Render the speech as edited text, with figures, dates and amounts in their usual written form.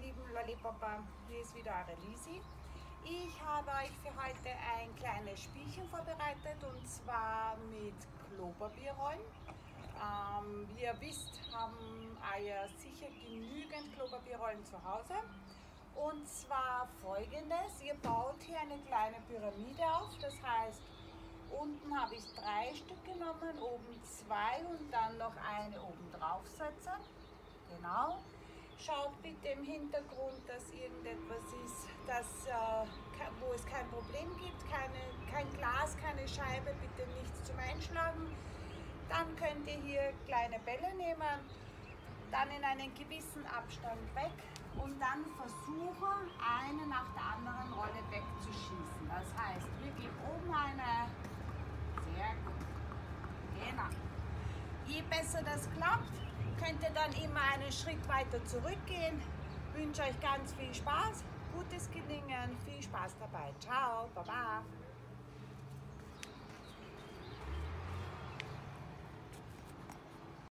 lieben Lollipapa, hier ist wieder eure Lisi. Ich habe euch für heute ein kleines Spielchen vorbereitet und zwar mit Klopapierrollen. Wie ihr wisst, haben ihr sicher genügend Klopapierrollen zu Hause. Und zwar folgendes: Ihr baut hier eine kleine Pyramide auf, das heißt, unten habe ich 3 Stück genommen, oben 2 und dann noch eine oben drauf setzen. Genau. Schaut bitte im Hintergrund, dass irgendetwas ist, wo es kein Problem gibt, kein Glas, keine Scheibe, bitte nichts zum Einschlagen. Dann könnt ihr hier kleine Bälle nehmen, dann in einen gewissen Abstand weg und dann versuchen, eine nach der anderen Rolle wegzuschießen. Das heißt, wir geben oben eine, sehr gut, genau. Je besser das klappt, könnt ihr dann immer einen Schritt weiter zurückgehen. Ich wünsche euch ganz viel Spaß, gutes Gelingen, viel Spaß dabei. Ciao, baba.